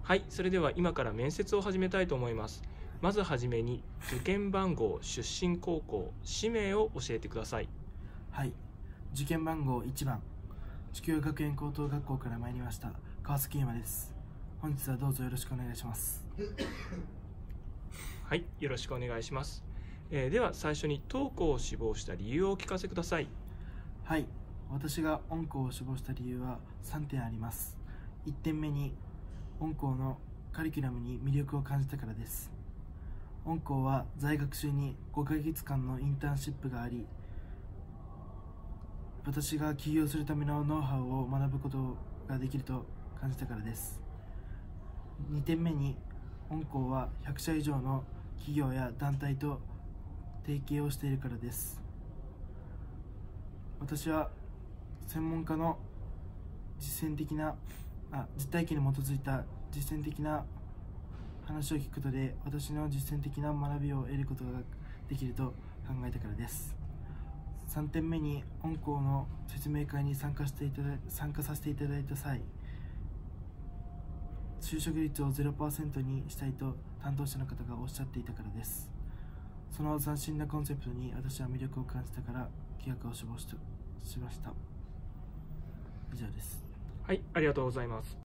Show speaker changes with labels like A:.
A: はい、それでは今から面接を始めたいと思います。まずはじめに受験番号、出身高校、氏名を教えてください。
B: はい、受験番号1番、地球学園高等学校から参りました川崎優馬です。本日はどうぞよろしくお願いします。
A: はい、よろしくお願いします。では最初に当校を志望した理由をお聞かせください。
B: はい、私が御校を志望した理由は3点あります。1点目に御校のカリキュラムに魅力を感じたからです。御校は在学中に5ヶ月間のインターンシップがあり、私が起業するためのノウハウを学ぶことができると感じたからです。2点目に御校は100社以上の企業や団体と提携をしているからです。私は専門家の実体験に基づいた実践的な話を聞くことで、私の実践的な学びを得ることができると考えたからです。3点目に御校の説明会に参加させていただいた際、就職率を 0% にしたいと担当者の方がおっしゃっていたからです。その斬新なコンセプトに私は魅力を感じたから企画を志望しました。以上です。
A: はい、ありがとうございます。